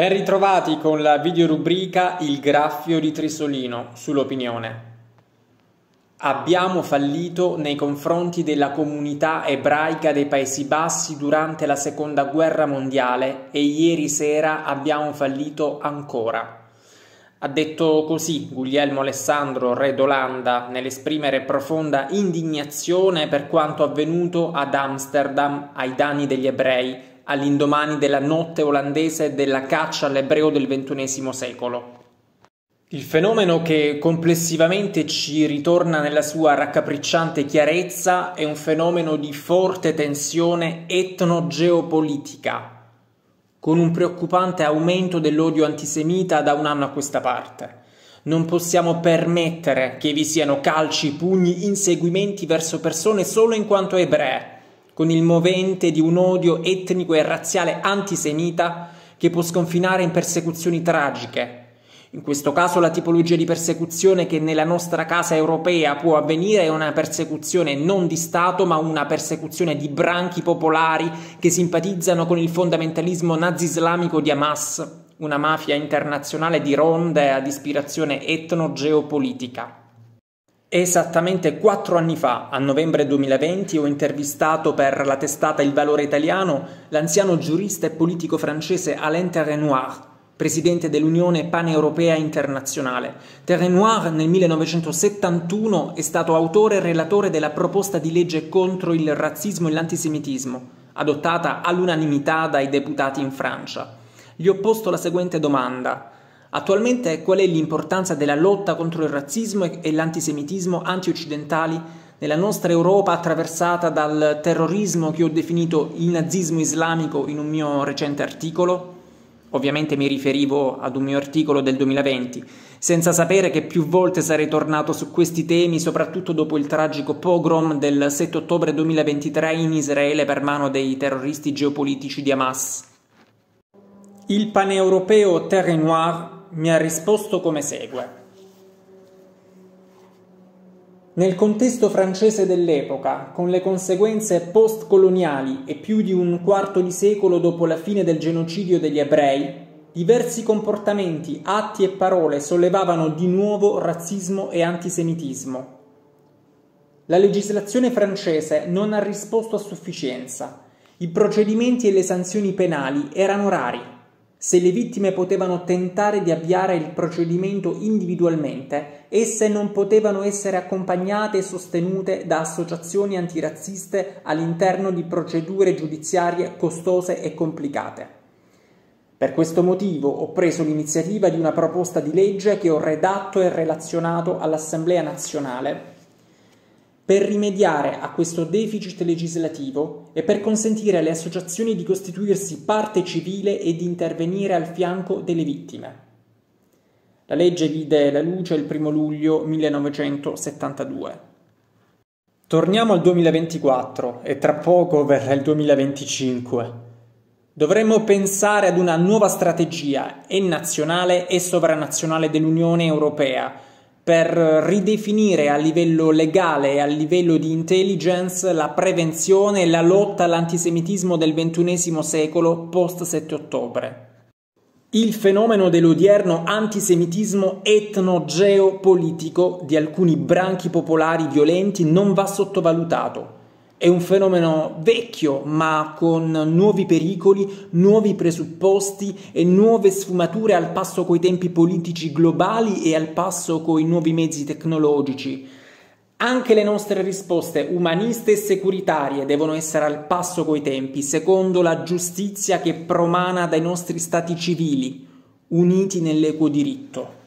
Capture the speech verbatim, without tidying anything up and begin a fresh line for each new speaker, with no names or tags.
Ben ritrovati con la videorubrica Il graffio di Trisolino sull'opinione. Abbiamo fallito nei confronti della comunità ebraica dei Paesi Bassi durante la Seconda Guerra Mondiale e ieri sera abbiamo fallito ancora. Ha detto così Guglielmo Alessandro, re d'Olanda, nell'esprimere profonda indignazione per quanto avvenuto ad Amsterdam ai danni degli ebrei, all'indomani della notte olandese della caccia all'ebreo del ventunesimo secolo. Il fenomeno che complessivamente ci ritorna nella sua raccapricciante chiarezza è un fenomeno di forte tensione etno-geopolitica, con un preoccupante aumento dell'odio antisemita da un anno a questa parte. Non possiamo permettere che vi siano calci, pugni, inseguimenti verso persone solo in quanto ebree, con il movente di un odio etnico e razziale antisemita che può sconfinare in persecuzioni tragiche. In questo caso la tipologia di persecuzione che nella nostra casa europea può avvenire è una persecuzione non di Stato, ma una persecuzione di branchi popolari che simpatizzano con il fondamentalismo nazi-islamico di Hamas, una mafia internazionale di ronde ad ispirazione etno-geopolitica. Esattamente quattro anni fa, a novembre duemilaventi, ho intervistato per la testata Il Valore Italiano l'anziano giurista e politico francese Alain Terrenoir, presidente dell'Unione Paneuropea Internazionale. Terrenoir nel millenovecentosettantuno è stato autore e relatore della proposta di legge contro il razzismo e l'antisemitismo, adottata all'unanimità dai deputati in Francia. Gli ho posto la seguente domanda. Attualmente qual è l'importanza della lotta contro il razzismo e l'antisemitismo anti-occidentali nella nostra Europa attraversata dal terrorismo che ho definito il nazismo islamico in un mio recente articolo? Ovviamente mi riferivo ad un mio articolo del duemilaventi, senza sapere che più volte sarei tornato su questi temi, soprattutto dopo il tragico pogrom del sette ottobre duemilaventitré in Israele per mano dei terroristi geopolitici di Hamas. Il paneuropeo Terrenoir mi ha risposto come segue. Nel contesto francese dell'epoca, con le conseguenze post-coloniali e più di un quarto di secolo dopo la fine del genocidio degli ebrei, diversi comportamenti, atti e parole sollevavano di nuovo razzismo e antisemitismo. La legislazione francese non ha risposto a sufficienza. I procedimenti e le sanzioni penali erano rari. Se le vittime potevano tentare di avviare il procedimento individualmente, esse non potevano essere accompagnate e sostenute da associazioni antirazziste all'interno di procedure giudiziarie costose e complicate. Per questo motivo ho preso l'iniziativa di una proposta di legge che ho redatto e relazionato all'Assemblea nazionale per rimediare a questo deficit legislativo e per consentire alle associazioni di costituirsi parte civile e di intervenire al fianco delle vittime. La legge vide la luce il primo luglio millenovecentosettantadue. Torniamo al duemilaventiquattro e tra poco verrà il duemilaventicinque. Dovremmo pensare ad una nuova strategia e nazionale e sovranazionale dell'Unione Europea per ridefinire a livello legale e a livello di intelligence la prevenzione e la lotta all'antisemitismo del ventunesimo secolo post sette ottobre. Il fenomeno dell'odierno antisemitismo etno-geopolitico di alcuni branchi popolari violenti non va sottovalutato. È un fenomeno vecchio, ma con nuovi pericoli, nuovi presupposti e nuove sfumature al passo coi tempi politici globali e al passo coi nuovi mezzi tecnologici. Anche le nostre risposte umaniste e securitarie devono essere al passo coi tempi, secondo la giustizia che promana dai nostri stati civili, uniti nell'equo diritto.